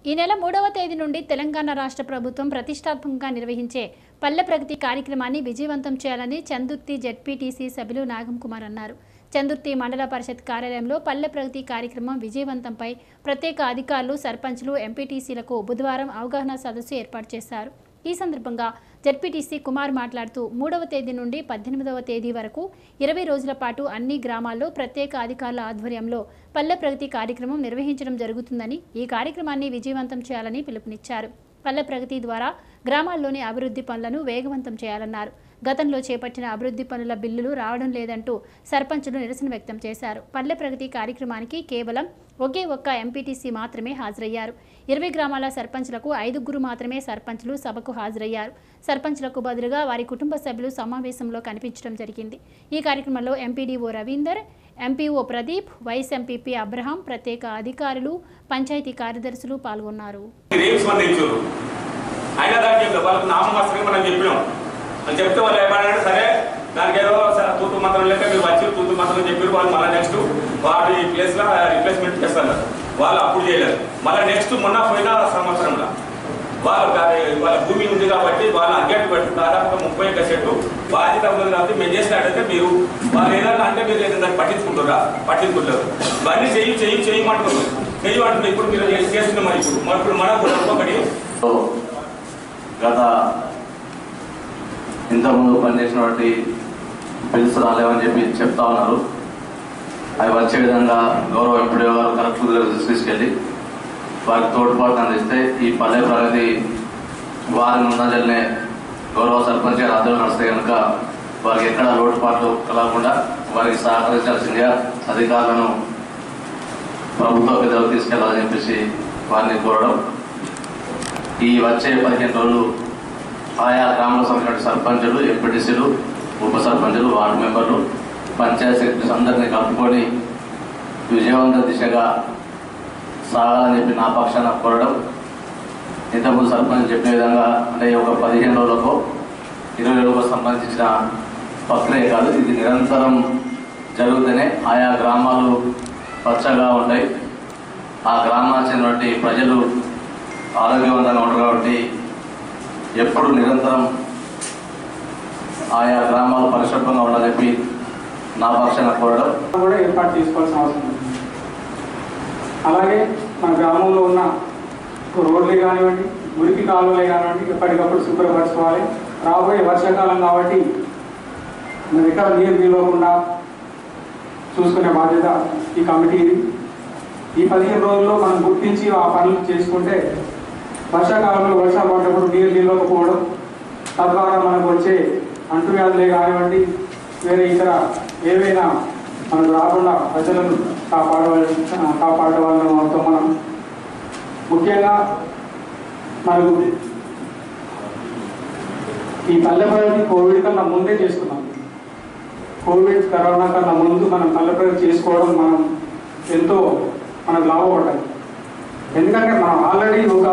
ఈ నెల 3వ తేదీ నుండి తెలంగాణ రాష్ట్ర ప్రభుత్వం ప్రతిష్టాత్మకంగా నిర్వహించే పల్లె ప్రగతి కార్యక్రమాన్ని విజయవంతం చేయాలని చందుర్తి జెడ్పీటీసీ సభ్యులు నాగం కుమార్ అన్నారు. చందుర్తి మండల పరిషత్ కార్యాలయంలో పల్లె ప్రగతి కార్యక్రమం విజయవంతంపై ప్రత్యేక అధికారులు, సర్పంచ్లు, ఎంపీటీసీలకు బుధవారం అవగాహన సదస్సు ఏర్పాటు చేశారు. ఈ సందర్భంగా జెడ్పీటీసీ కుమార్ మాట్లాడుతూ 3వ తేదీ నుండి 18వ తేదీ వరకు 20 రోజుల పాటు అన్ని గ్రామాల్లో ప్రత్యేక అధికారుల ఆధ్వర్యంలో పల్లె ప్రగతి కార్యక్రమం నిర్వహించడం జరుగుతుందని, ఈ కార్యక్రమాన్ని విజయవంతం చేయాలని పిలుపునిచ్చారు. పల్లె ప్రగతి ద్వారా గ్రామాల్లోని అభివృద్ధి పనులను వేగవంతం చేయాలన్నారు. గతంలో చేపట్టిన అభివృద్ధి పనుల బిల్లులు రావడం లేదంటూ సర్పంచులు నిరసన వ్యక్తం చేశారు. పల్లె ప్రగతి కార్యక్రమానికి కేవలం ఒకే ఒక్క ఎంపీటీసీ మాత్రమే హాజరయ్యారు. 20 గ్రామాల సర్పంచ్లకు 5 మాత్రమే సర్పంచ్లు సభకు హాజరయ్యారు. సర్పంచ్లకు బదులుగా వారి కుటుంబ సభ్యులు సమావేశంలో కనిపించడం జరిగింది. ఈ కార్యక్రమంలో MPDO Ravinder, MPO Pradeep, vice MPP Abraham, ప్రత్యేక అధికారులు, పంచాయతీ కార్యదర్శులు పాల్గొన్నారు. చెప్తే వాళ్ళు ఏమన్నాడు, సరే దానికి ఏదో తూతు మంత్రం లెక్క మీరు వచ్చి తూతు మంత్రం చెప్పారు. వాళ్ళు మళ్ళీ నెక్స్ట్ వాటి ప్లేస్లో రిప్లేస్మెంట్ చేస్తారు. వాళ్ళు అప్పుడు చేయలేదు. మళ్ళీ నెక్స్ట్ మొన్న పోయిన సంవత్సరంలో వాళ్ళ భూమి ఉంది కాబట్టి వాళ్ళు అగ్గట్టు పెట్టి దాదాపుగా 30 సెట్లు బాధ్యత ఉన్నది కాబట్టి మేము చేసినట్టయితే మీరు వాళ్ళు ఏదన్నా అంటే మీరు ఏదైనా పట్టించుకుంటారా? పట్టించుకుంటారు. ఇవన్నీ చేయమంటున్నారు. చేయమంటున్నారు. ఇప్పుడు మీరు చేస్తున్నాం. మరి ఇప్పుడు మనకు ఒకటి గత ఇంతకుముందు పనిచేసినటువంటి బిల్స్ రాలేవని చెప్పి చెప్తా ఉన్నారు. అవి వచ్చే విధంగా గౌరవ ఎంపీడీ గారు కలెక్టర్ తీసుకెళ్ళి వారికి తోడ్పాటు అందిస్తే ఈ పల్లె ప్రగతి వారి ముందంజలనే గౌరవ సర్పంచ్ గారు ఆధ్వర్యం నడిస్తే కనుక వారికి ఎక్కడ లోటుపాట్లు కలగకుండా వారికి సహకరించాల్సిందిగా అధికారులను ప్రభుత్వ పెద్దలకు తీసుకెళ్లాలని చెప్పేసి వారిని కోరడం. ఈ వచ్చే 15 రోజులు ఆయా గ్రామంలో సంబంధించిన సర్పంచులు, ఎంపీటీసీలు, ఉప సర్పంచులు, వార్డు మెంబర్లు, పంచాయత్ సెక్రటరీస్ అందరినీ కలుపుకొని విజయవంత దిశగా సాగాలని చెప్పి నా పక్షాన కోరడం. ఇంతకుముందు సర్పంచ్ చెప్పిన విధంగా అంటే ఒక 15 రోజులకు 20 రోజులకు సంబంధించిన ప్రక్రియ కాదు, ఇది నిరంతరం జరుగుతూనే ఆయా గ్రామాలు పచ్చగా ఉంటాయి. ఆ గ్రామానికి చెందినటువంటి ప్రజలు ఆరోగ్యవంతంగా ఉంటారు కాబట్టి ఎప్పుడు నిరంతరం ఆయా గ్రామాలు పరిశుభ్రంగా ఉండాలని చెప్పి నా పక్షాన కోరడం కూడా ఏర్పాటు చేసుకోవాల్సిన అవసరం ఉంది. అలాగే మన గ్రామంలో ఉన్న రోడ్లే కానివ్వండి, మురికి కాలువలే కానివ్వండి ఎప్పటికప్పుడు శుభ్రపరచుకోవాలి. రాబోయే వర్షాకాలం కాబట్టి మన ఎక్కడ నీరు నిలవకుండా చూసుకునే బాధ్యత ఈ కమిటీది. ఈ 15 రోజుల్లో మనం గుర్తించి ఆ పనులు చేసుకుంటే వర్షాకాలంలో వర్షాలు పడ్డప్పుడు నీరు నిలవకపోవడం, తద్వారా మనకు వచ్చే అంటువ్యాధులే కానివ్వండి, వేరే ఇతర ఏవైనా మనకు రాకుండా ప్రజలను కాపాడవాళ్ళం అవుతాం. మనం ముఖ్యంగా మనకు ఈ పల్లె ప్రగతి కోవిడ్ కన్నా ముందే చేసుకున్నాం. కోవిడ్, కరోనా కన్నా ముందు మనం పల్లె ప్రగతి చేసుకోవడం మనం ఎంతో మనకు లాభపడ్డాయి. ఎందుకంటే మనం ఆల్రెడీ ఒక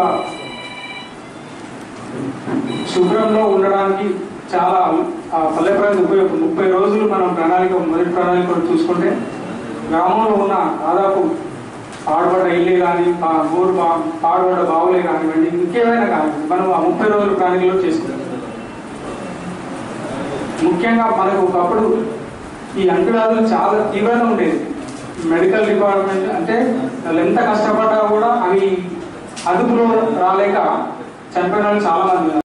శుభ్రంలో ఉండడానికి చాలా పల్లె ప్రగతి ఉపయోగం. 30 రోజులు మనం మొదటి ప్రణాళిక చూసుకుంటే గ్రామంలో ఉన్న దాదాపు పాడుబడ్డ ఇల్లే కానీ, పాడుబడ్డ బావులే కానివ్వండి, ఇంకేమైనా కానివ్వండి మనం ఆ 30 రోజుల ప్రణాళికలో చేసుకుంటాం. ముఖ్యంగా మనకు ఒకప్పుడు ఈ అంటువ్యాధులు చాలా తీవ్రంగా ఉండేది. మెడికల్ డిపార్ట్మెంట్ అంటే వాళ్ళు ఎంత కష్టపడ్డా కూడా అవి అదుపులో రాలేక చనిపోయిన వాళ్ళు చాలా మంది ఉన్నారు.